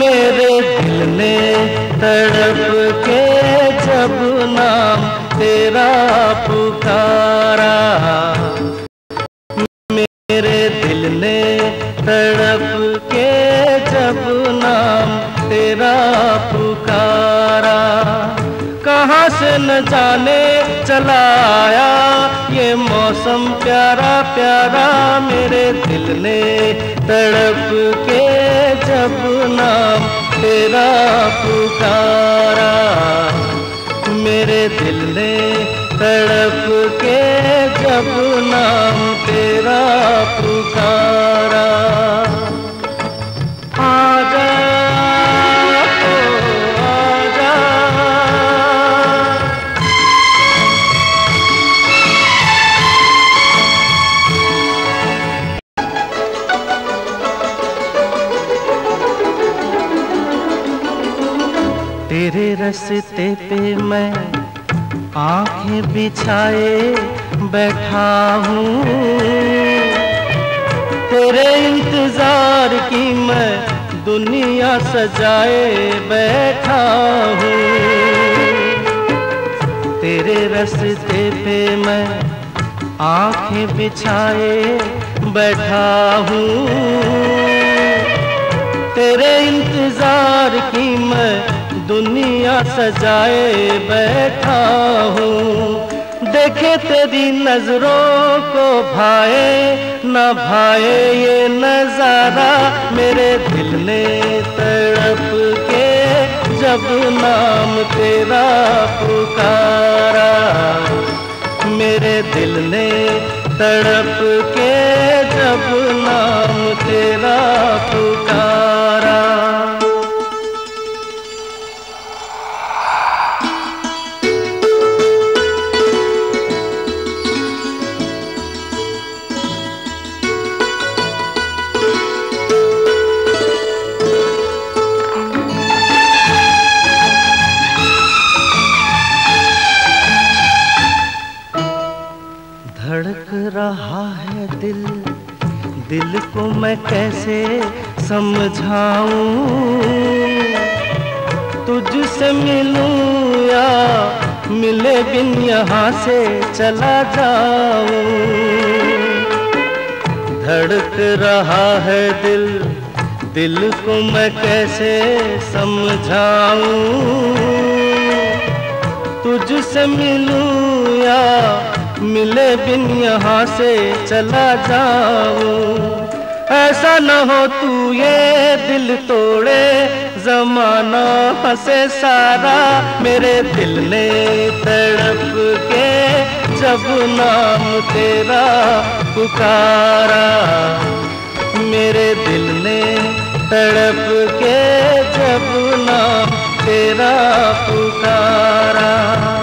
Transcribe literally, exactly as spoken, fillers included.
मेरे दिल ने तड़प के जब नाम तेरा पुकारा, मेरे दिल ने तड़प के जब नाम तेरा पुकारा। कहाँ से न जाने चला आया ये मौसम प्यारा प्यारा, मेरे दिल ने तड़प के जब नाम तेरा पुकारा, मेरे दिल ने तड़प के जब नाम तेरा पुकारा। आजा ओ आजा, तेरे रास्ते पे मैं आंखें बिछाए बैठा हूँ, तेरे इंतजार की मैं दुनिया सजाए बैठा हूँ। तेरे रास्ते पे मैं आंखें बिछाए बैठा हूँ, तेरे इंतजार की मैं दुनिया सजाए बैठा हूँ। देखे तेरी नजरों को भाए न भाए ये नजारा, मेरे दिल ने तड़प के जब नाम तेरा पुकारा, मेरे दिल ने तड़प के जब नाम तेरा पुकारा। धड़क रहा है दिल, दिल को मैं कैसे समझाऊं, तुझसे मिलूं या मिले बिन यहाँ से चला जाऊं। धड़क रहा है दिल, दिल को मैं कैसे समझाऊं, तुझसे मिलूं या मिले बिन यहाँ से चला जाऊं। ऐसा न हो तू ये दिल तोड़े, जमाना हंसे सारा, मेरे दिल ने तड़प के जब नाम तेरा पुकारा, मेरे दिल ने तड़प के जब नाम तेरा पुकारा।